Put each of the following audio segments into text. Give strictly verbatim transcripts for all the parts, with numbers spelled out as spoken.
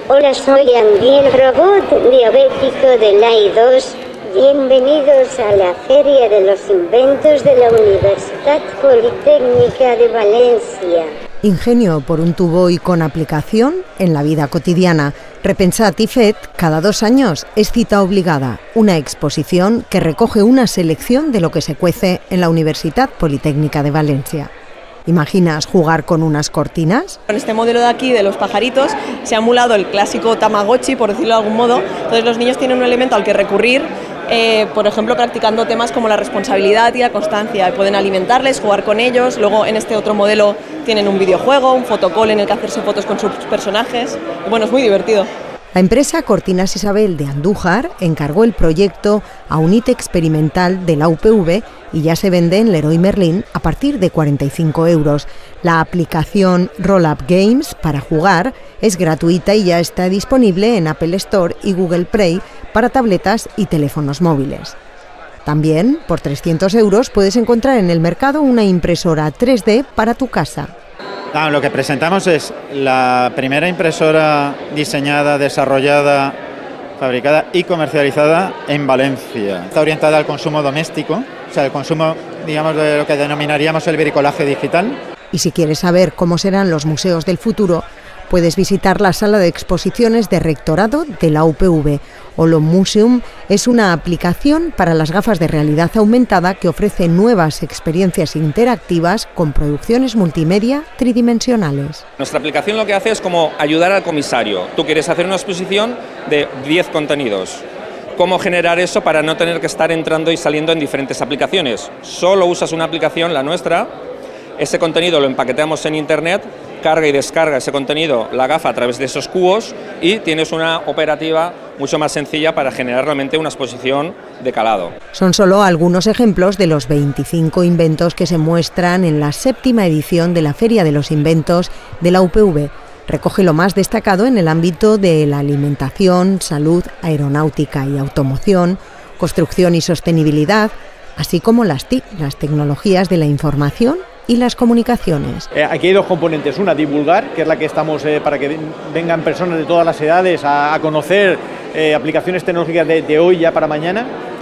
Hola, soy Andy, el robot diabético de la I dos. Bienvenidos a la Feria de los Inventos de la Universidad Politécnica de Valencia. Ingenio por un tubo y con aplicación en la vida cotidiana. Repensat i Fet, cada dos años, es cita obligada, una exposición que recoge una selección de lo que se cuece en la Universidad Politécnica de Valencia. ¿Imaginas jugar con unas cortinas? Con este modelo de aquí, de los pajaritos, se ha emulado el clásico Tamagotchi, por decirlo de algún modo. Entonces los niños tienen un elemento al que recurrir, eh, por ejemplo, practicando temas como la responsabilidad y la constancia. Pueden alimentarles, jugar con ellos. Luego, en este otro modelo, tienen un videojuego, un fotocall en el que hacerse fotos con sus personajes. Y bueno, es muy divertido. La empresa Cortinas Isabel de Andújar encargó el proyecto a un I T experimental de la U P V y ya se vende en Leroy Merlin a partir de cuarenta y cinco euros. La aplicación Roll Up Games para jugar es gratuita y ya está disponible en Apple Store y Google Play para tabletas y teléfonos móviles. También, por trescientos euros, puedes encontrar en el mercado una impresora tres D para tu casa. Ah, lo que presentamos es la primera impresora diseñada, desarrollada, fabricada y comercializada en Valencia. Está orientada al consumo doméstico, o sea, el consumo, digamos, de lo que denominaríamos el bricolaje digital. Y si quieres saber cómo serán los museos del futuro, puedes visitar la sala de exposiciones de rectorado de la U P V. Holo Museum es una aplicación para las gafas de realidad aumentada que ofrece nuevas experiencias interactivas con producciones multimedia tridimensionales. Nuestra aplicación lo que hace es como ayudar al comisario. Tú quieres hacer una exposición de diez contenidos. ¿Cómo generar eso para no tener que estar entrando y saliendo en diferentes aplicaciones? Solo usas una aplicación, la nuestra. Ese contenido lo empaquetamos en internet, carga y descarga ese contenido, la gafa a través de esos cubos y tienes una operativa mucho más sencilla para generar realmente una exposición de calado. Son solo algunos ejemplos de los veinticinco inventos que se muestran en la séptima edición de la Feria de los Inventos de la U P V. Recoge lo más destacado en el ámbito de la alimentación, salud, aeronáutica y automoción, construcción y sostenibilidad, así como las T I C, las tecnologías de la información y las comunicaciones. Eh, aquí hay dos componentes, una divulgar, que es la que estamos eh, para que vengan personas de todas las edades a, a conocer eh, aplicaciones tecnológicas de, de hoy ya para mañana,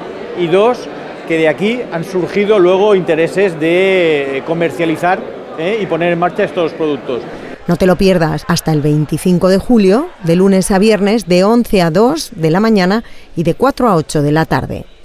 y dos, que de aquí han surgido luego intereses de comercializar eh, y poner en marcha estos productos. No te lo pierdas hasta el veinticinco de julio, de lunes a viernes, de once a dos de la mañana y de cuatro a ocho de la tarde.